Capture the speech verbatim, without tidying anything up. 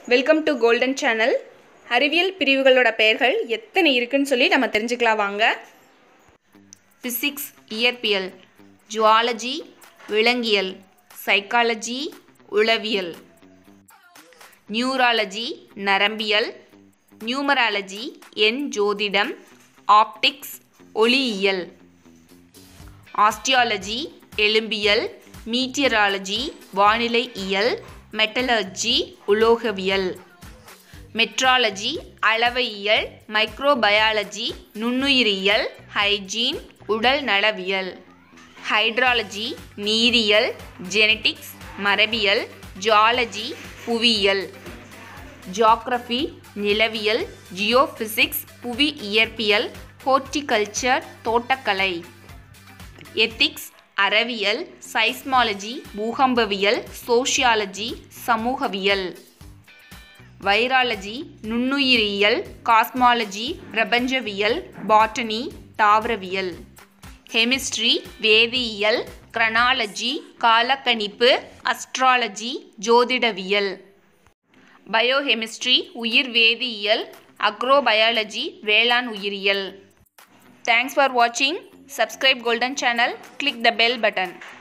Welcome to golden channel. அறிவியல் பிரிவுகளோட பெயர்கள் எத்தனை இருக்குன்னு சொல்லி நம்ம தெரிஞ்சுக்கலாம் வாங்க. பிசிக்ஸ் இயற்பியல், ஜுவாலஜி விலங்கியல், சைக்காலஜி உளவியல், நியூராலஜி நரம்பியல், நியூமராலஜி எண் ஜோதிடம், ஆப்டிக்ஸ் ஒளியியல், ஆஸ்டியாலஜி எலும்பியல், மீட்டியராலஜி வானிலை இயல், மெட்டலர்ஜி உலோகவியல், மெட்ராலஜி அளவையியல், மைக்ரோபயாலஜி நுண்ணுயிரியல், ஹைஜீன் உடல் நலவியல், ஹைட்ராலஜி நீரியல், ஜெனடிக்ஸ் மரபியல், ஜுவாலஜி புவியியல், ஜியோகிராஃபி நிலவியல், ஜியோபிசிக்ஸ் புவி இயற்பியல், ஹோர்டிகல்ச்சர் தோட்டக்கலை, எத்திக்ஸ் அறவியல், சைஸ்மாலஜி பூகம்பவியல், சோஷியாலஜி சமூகவியல், வைராலஜி நுண்ணுயிரியல், காஸ்மாலஜி பிரபஞ்சவியல், பாட்டனி தாவரவியல், கெமிஸ்ட்ரி வேதியியல், கிரனாலஜி காலக்கணிப்பு, அஸ்ட்ராலஜி ஜோதிடவியல், பயோகெமிஸ்ட்ரி உயிர் வேதியியல், அக்ரோபயாலஜி வேளாண் உயிரியல். Thanks for watching. Subscribe Golden Channel. Click the bell button.